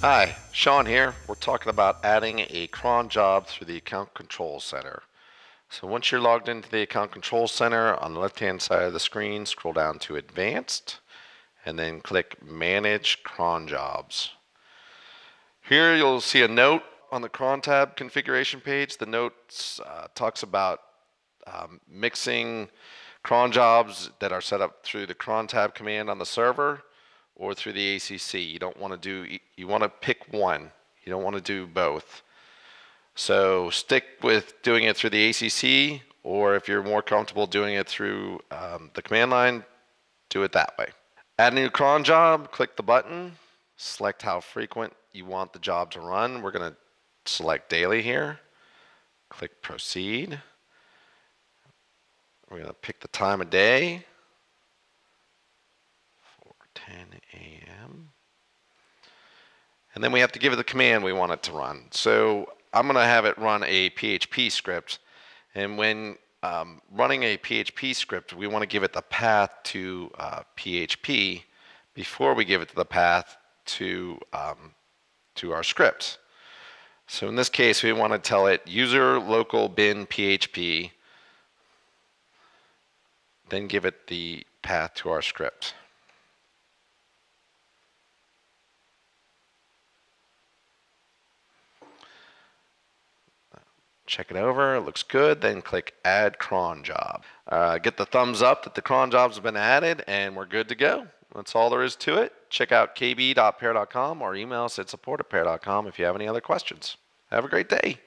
Hi, Sean here. We're talking about adding a cron job through the Account Control Center. So once you're logged into the Account Control Center, on the left-hand side of the screen, scroll down to Advanced, and then click Manage Cron Jobs. Here you'll see a note on the cron tab configuration page. The note talks about mixing cron jobs that are set up through the cron tab command on the server or through the ACC. You want to pick one. You don't want to do both. So stick with doing it through the ACC, or if you're more comfortable doing it through the command line, do it that way. Add a new cron job, click the button, select how frequent you want the job to run. We're going to select daily here. Click proceed. We're going to pick the time of day. 10 a.m. And then we have to give it the command we want it to run. So I'm going to have it run a PHP script. And when running a PHP script, we want to give it the path to PHP before we give it the path to our script. So in this case, we want to tell it user local bin PHP, then give it the path to our script. Check it over, it looks good, then click Add Cron Job. Get the thumbs up that the cron jobs have been added, and we're good to go. That's all there is to it. Check out kb.pair.com or email us at support@pair.com if you have any other questions. Have a great day.